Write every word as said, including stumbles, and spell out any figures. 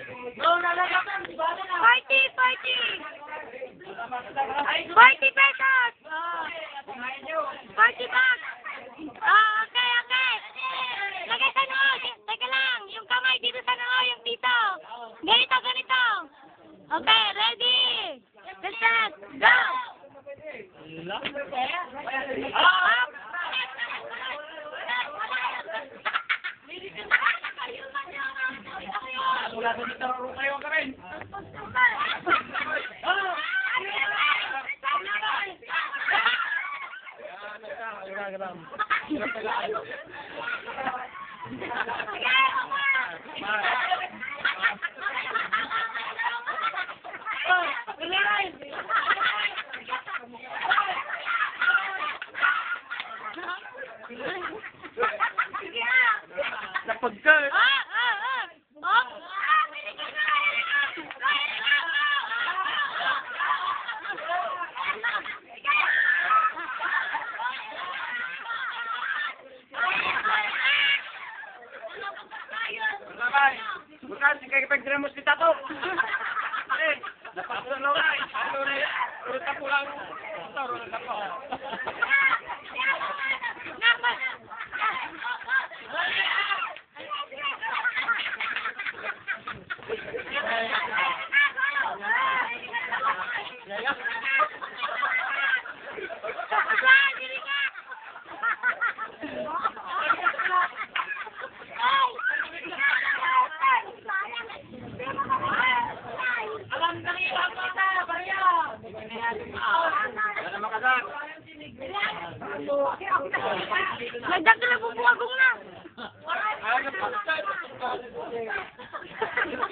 Forty, forty. Forty pesos. Forty bucks. Oh, okay, okay. Lagay sa noo. Teka lang. Yung kamay dito sa noo. Yung dito. Ganito, ganito. Okay, ready. Get set. Go. Up. Wala ko dito kayo ka rin. Napagka. Ah, ah, ah. Oh. Bukan, sige pagdremos kita to. Eh, dapat ko lang ay. Ano na yan? Urut ako lang. Urut ako. Nagdagdag na po po agong na. Ay,